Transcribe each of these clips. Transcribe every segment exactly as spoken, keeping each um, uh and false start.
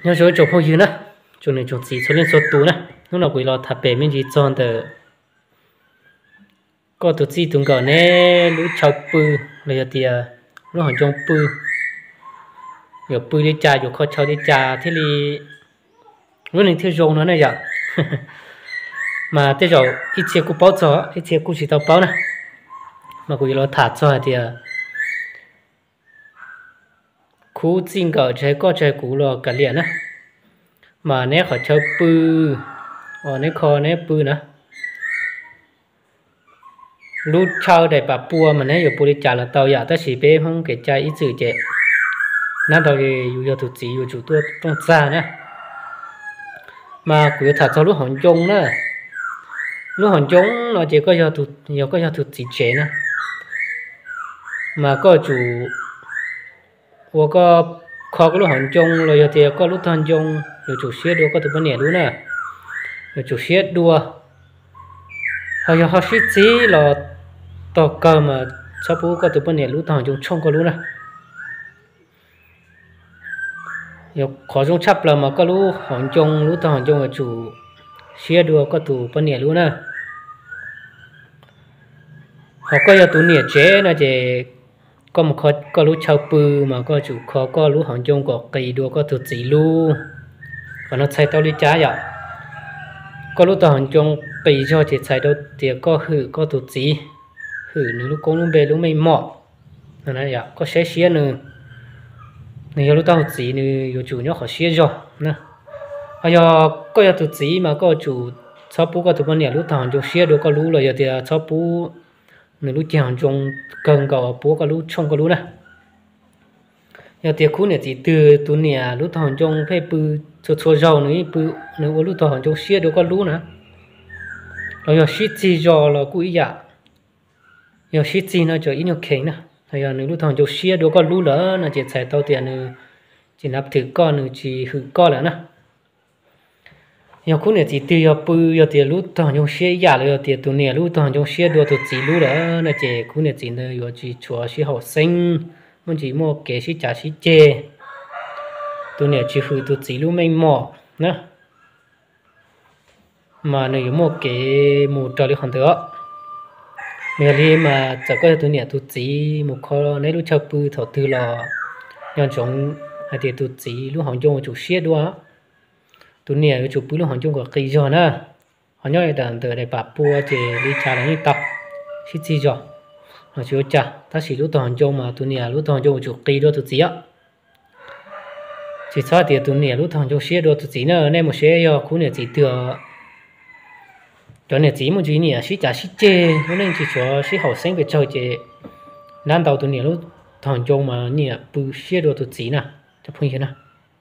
nhớ rồi chụp không dư nữa chỗ này chụp gì số lên số tù nè lúc nào quỷ lo thả bể mình chỉ chọn tờ có tụt gì tung cỡ nè lũ chào pư bây giờ lũ hàng trong pư giờ pư đi trà giờ khó chào đi trà thế thì lúc này thiếu rong nữa này giờ mà thế rồi ít chia cú bao cho ít chia cú chỉ tao bao nè mà quỷ lo thả cho thì cú chính cỡ trái có trái cú lo cả liền á mà nè khỏi chơi pư ở nè kho nè pư nữa lúc sau để bà bùa mà nè giờ bùa đi trả là tàu giả ta chỉ bé không cái trái ít chữ chế nó đâu thì dù thủ chỉ dù chủ tôi trong xa nè mà cứ thật cho lúc hòn chung nữa lúc hòn chung nó chỉ có giờ thủ giờ có giờ thủ chỉ chế nè mà có chủ và có khó có lúc hòn chung rồi giờ thì có lúc thân chung rồi chủ xe đua có tụi bên này luôn nè rồi chủ xe đua họ giờ họ xí xí là tàu cờ mà sau bố có tụi bên này lúc thằng chung chung có luôn nè giờ khó chung chấp là mà có lúc hòn chung lúc thằng chung là chủ xe đua có tụi bên này luôn nè họ có giờ tụi này chế là chế có một khó có lúc chào pư mà có chủ khó có lúc hòn chung có cây đua có tụi chỉ luôn còn nó xây tao đi trái vậy có lúc tao hòn chung cây cho chỉ xây đâu thì có hử có tụi chỉ hử nữa lúc con lúc bé lúc mấy mọ là này vậy có xé xé nữa này lúc tao chỉ nữa chủ nhớ họ xé rồi nè bây giờ có giờ tụi chỉ mà có chủ sau bố có tụi bên này lúc tao hòn chung xé được có lúc rồi giờ thì sau bố nữa lúc chỉ hòn chung cần có bố có lúc chung có lúc nè giờ tiệc khu này chỉ từ tụi này lúc thằng trong phải bự cho cho giàu nữa bự nữa lúc thằng trong xia đâu có lú nữa rồi giờ xí chi giò là cũ ý dạ giờ xí chi nó cho ít nhiều kén nè rồi giờ nữa lúc thằng trong xia đâu có lú nữa là chỉ xài tao tiền nữa chỉ nạp thử con nữa chỉ hử con nữa nè giờ khu này chỉ từ giờ bự giờ tiền lúc thằng trong xia dạ rồi giờ tiền tụi này lúc thằng trong xia đâu tụi chỉ lú nữa là chỉ khu này chỉ nữa giờ chỉ chùa xí học sinh mình chỉ mua cái xí chả xí chè tụi này chỉ hư tụi chỉ luôn mình mỏ nè mà nếu mua cái một trò đi hoàn nữa nếu đi mà chỉ có tụi này tụi chỉ một kho nếu lúc chào bự thọ từ lò nhon chúng hay thì tụi chỉ lúc hàng chung chủ xe đua tụi này chủ bự lúc hàng chung có cây giò nè họ nói là từ đây bà bùa thì đi trả lại như tập xí chi giò nó chưa chả ta chỉ lúc toàn chung mà tụi này lúc toàn chung chủ kỳ đôi tụi gì á chỉ sao thì tụi này lúc toàn chung xe đôi tụi gì nữa nên một xe do khu này chỉ thừa cho nên chỉ một chuyện này xí chả xí chê cho nên chỉ cho xí học sinh về chơi chê nan đầu tụi này lúc toàn chung mà nhỉ bự xe đôi tụi gì nè cho phun thế nào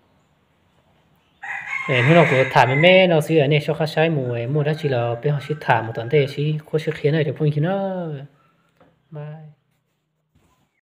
để nó có thả mấy mẹ nó xí ở này cho khách sai mùa mua đó chỉ là bên họ xí thả một tuần thế xí có xí khiến này để phun thế nào. Bye.